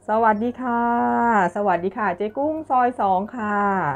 สวัสดีค่ะ สวัสดีค่ะเจ๊กุ้งซอย2ค่ะ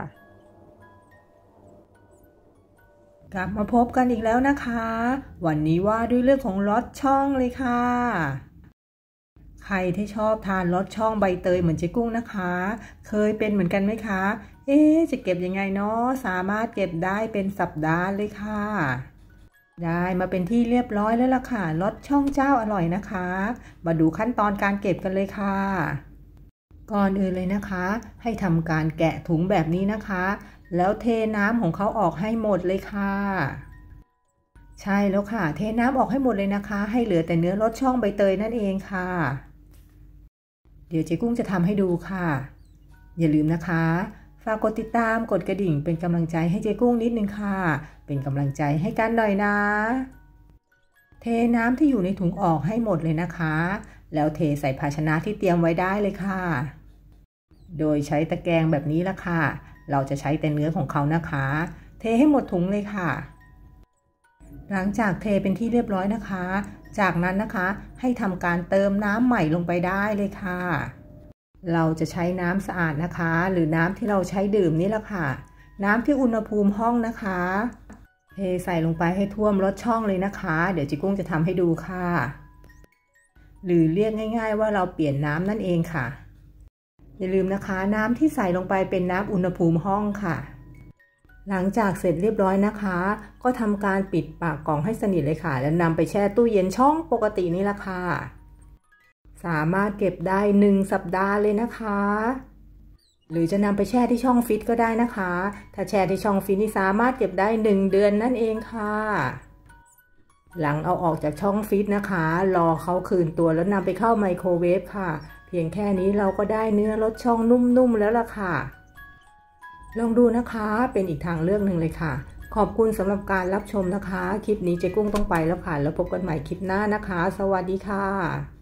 กลับมาพบกันอีกแล้วนะคะ วันนี้ว่าด้วยเรื่องของลอดช่องเลยค่ะใครที่ชอบทานลอดช่องใบเตยเหมือนเจ๊กุ้งนะคะ เคยเป็นเหมือนกันไหมคะจะเก็บยังไงเนาะสามารถเก็บได้เป็นสัปดาห์เลยค่ะได้มาเป็นที่เรียบร้อยแล้วล่ะค่ะลอดช่องเจ้าอร่อยนะคะมาดูขั้นตอนการเก็บกันเลยค่ะ ก่อนอื่นเลยนะคะให้ทำการแกะถุงแบบนี้นะคะแล้วเทน้ำของเขาออกให้หมดเลยค่ะใช่แล้วค่ะเทน้ำออกให้หมดเลยนะคะให้เหลือแต่เนื้อรสช่องใบเตยนั่นเองค่ะเดี๋ยวเจ๊กุ้งจะทำให้ดูค่ะอย่าลืมนะคะฝากกดติดตามกดกระดิ่งเป็นกำลังใจให้เจ๊กุ้งนิดนึงค่ะเป็นกำลังใจให้กันหน่อยนะเทน้ำที่อยู่ในถุงออกให้หมดเลยนะคะแล้วเทใส่ภาชนะที่เตรียมไว้ได้เลยค่ะ โดยใช้ตะแกรงแบบนี้ละค่ะ เราจะใช้แต่เนื้อของเขานะคะ เทให้หมดถุงเลยค่ะ หลังจากเทเป็นที่เรียบร้อยนะคะ จากนั้นนะคะให้ทำการเติมน้ำใหม่ลงไปได้เลยค่ะ เราจะใช้น้ำสะอาดนะคะ หรือน้ำที่เราใช้ดื่มนี่แหละค่ะ น้ำที่อุณหภูมิห้องนะคะ เทใส่ลงไปให้ท่วมรถช่องเลยนะคะ เดี๋ยวจิกุ้งจะทำให้ดูค่ะ หรือเรียกง่ายๆว่าเราเปลี่ยนน้ำนั่นเองค่ะอย่าลืมนะคะน้ำที่ใส่ลงไปเป็นน้ำอุณหภูมิห้องค่ะหลังจากเสร็จเรียบร้อยนะคะก็ทำการปิดปากกล่องให้สนิทเลยค่ะแล้วนำไปแช่ตู้เย็นช่องปกตินี่แหละค่ะสามารถเก็บได้1 สัปดาห์เลยนะคะหรือจะนำไปแช่ที่ช่องฟิตก็ได้นะคะถ้าแช่ที่ช่องฟิตนี่สามารถเก็บได้1 เดือนนั่นเองค่ะหลังเอาออกจากช่องฟิตนะคะรอเขาคืนตัวแล้วนำไปเข้าไมโครเวฟค่ะเพียงแค่นี้เราก็ได้เนื้อรสช่องนุ่มๆแล้วล่ะค่ะลองดูนะคะเป็นอีกทางเลือกหนึ่งเลยค่ะขอบคุณสำหรับการรับชมนะคะคลิปนี้เจ๊กุ้งต้องไปแล้วค่ะแล้วพบกันใหม่คลิปหน้านะคะสวัสดีค่ะ